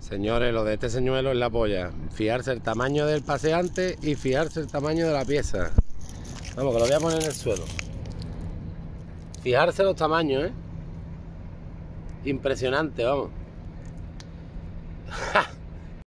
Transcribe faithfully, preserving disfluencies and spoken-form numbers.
Señores, lo de este señuelo es la polla. Fijarse el tamaño del paseante y fijarse el tamaño de la pieza. Vamos, que lo voy a poner en el suelo. Fijarse los tamaños, ¿eh? Impresionante, vamos.